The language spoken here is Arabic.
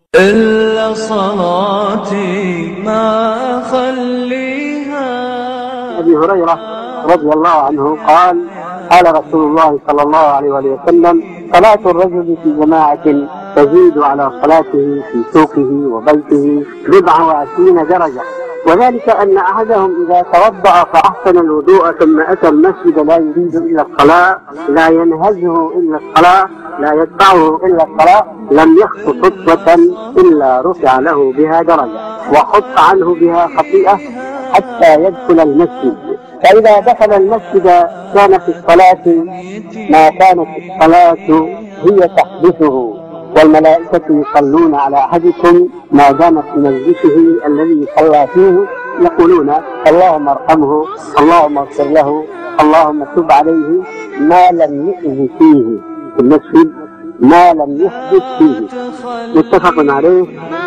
إلا صلاتي ما أخليها. أبي هريرة رضي الله عنه قال: قال رسول الله صلى الله عليه وسلم: صلاة الرجل في جماعة تزيد على صلاته في سوقه وبيته 27 درجة، وذلك أن أحدهم إذا توضأ فأحسن الوضوء ثم أتى المسجد لا يريد إلا الصلاة، لا ينهزه إلا الصلاة، لا يدفعه إلا الصلاة، لم يخطو خطوة إلا رفع له بها درجة وحط عنه بها خطيئة حتى يدخل المسجد. فإذا دخل المسجد كانت الصلاة ما كانت الصلاة هي تحدثه، والملائكة يصلون على أحدكم ما دام في مجلسه الذي صلى فيه، يقولون: اللهم ارحمه، اللهم اغفر له، اللهم تب عليه، ما لم يؤذ فيه في المسجد، ما لم يحدث فيه. متفق عليه.